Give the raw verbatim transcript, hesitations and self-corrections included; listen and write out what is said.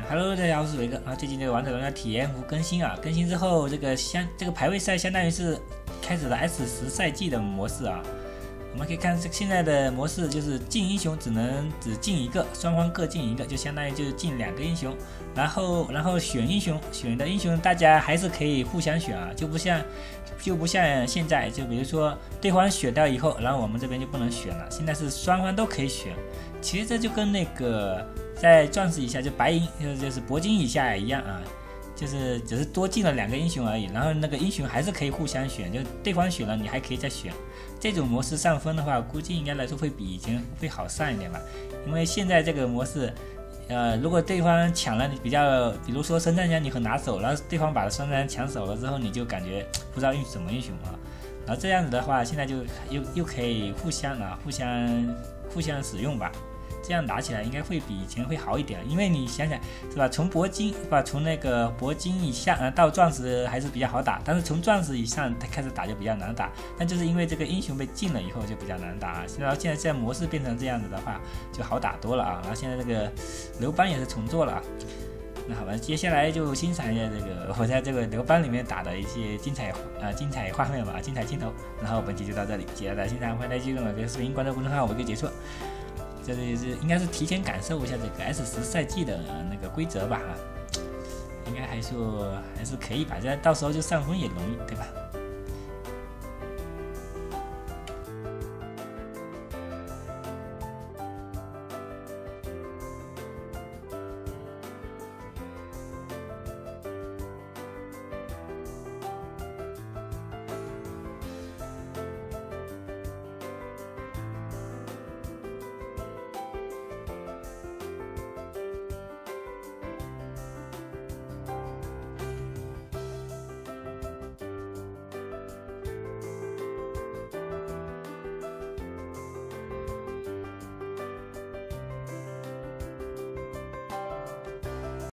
Hello， 大家好，我是伟哥啊。最近这个王者荣耀体验服更新啊，更新之后，这个相这个排位赛相当于是开始了 S 十赛季的模式啊。我们可以看这现在的模式就是进英雄只能只进一个，双方各进一个，就相当于就是进两个英雄，然后然后选英雄，选的英雄大家还是可以互相选啊，就不像就不像现在，就比如说对方选掉以后，然后我们这边就不能选了，现在是双方都可以选。其实这就跟那个在钻石以下就白银就是铂金以下一样啊，就是只是多进了两个英雄而已，然后那个英雄还是可以互相选，就对方选了你还可以再选。这种模式上分的话，估计应该来说会比以前会好上一点吧，因为现在这个模式，呃，如果对方抢了你比较，比如说神战枪你很拿手，然后对方把神战枪抢走了之后，你就感觉不知道用什么英雄啊，然后这样子的话，现在就又又可以互相啊，互相互相使用吧。这样打起来应该会比以前会好一点，因为你想想是吧？从铂金是吧？从那个铂金以下呃到钻石还是比较好打，但是从钻石以上它开始打就比较难打。但就是因为这个英雄被禁了以后就比较难打，然后现在现在模式变成这样子的话就好打多了啊。然后现在这个刘邦也是重做了啊。那好吧，接下来就欣赏一下这个我在这个刘邦里面打的一些精彩啊、呃、精彩画面吧，精彩镜头。然后本期就到这里，谢谢大家欣赏，欢迎大家继续我的视频，关注公众号，我就结束。这里是应该是提前感受一下这个 S 十赛季的那个规则吧，应该还说还是可以吧，这到时候就上分也容易，对吧？